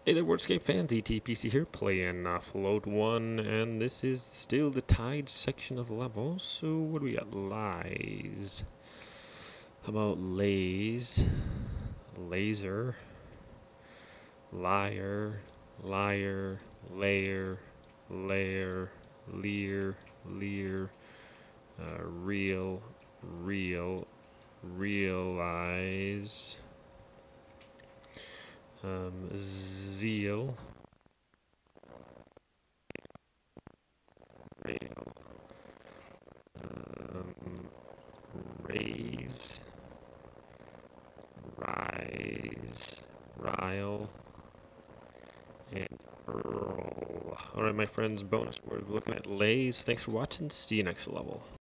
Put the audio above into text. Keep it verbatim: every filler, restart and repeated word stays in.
Hey there, Wordscape fans, E T P C here, playing uh, Float one, and this is still the Tide section of the level. So what do we got? Lies. How about lays? Laser. Liar. Liar. Layer. Layer. Leer. Leer. Uh, real. Real. Realize. Um, zeal, rail, um, raise, rise, rile, and earl. Alright, my friends, bonus word, looking at lays. Thanks for watching. See you next level.